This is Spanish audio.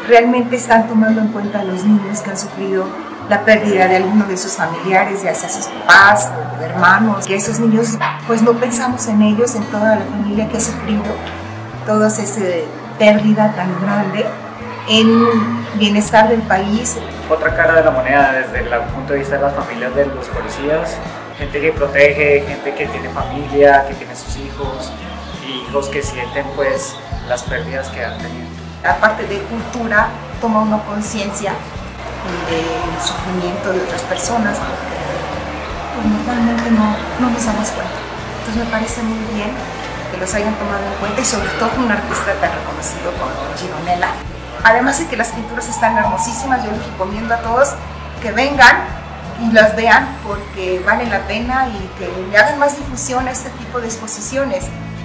realmente están tomando en cuenta a los niños que han sufrido la pérdida de alguno de sus familiares, ya sea sus papás o hermanos, que esos niños pues no pensamos en ellos, en toda la familia que ha sufrido toda esa pérdida tan grande, en bienestar del país. Otra cara de la moneda desde el punto de vista de las familias de los policías, gente que protege, gente que tiene familia, que tiene sus hijos y hijos que sienten pues las pérdidas que han tenido. Aparte de cultura, toma una conciencia del sufrimiento de otras personas, porque pues, normalmente no nos damos cuenta. Entonces me parece muy bien que los hayan tomado en cuenta y sobre todo un artista tan reconocido como Gironella. Además de que las pinturas están hermosísimas, yo les recomiendo a todos que vengan y las vean porque vale la pena y que le hagan más difusión a este tipo de exposiciones.